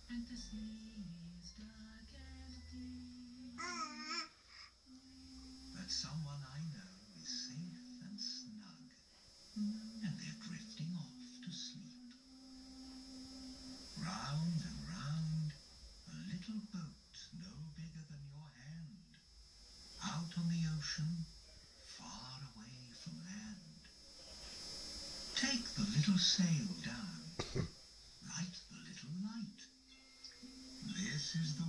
and the sea is dark and deep. But someone I know is safe and snug, and they're drifting off to sleep. Round and round, a little boat no bigger than your hand, out on the ocean, far away from land. Take the little sail down, light the little light. This is the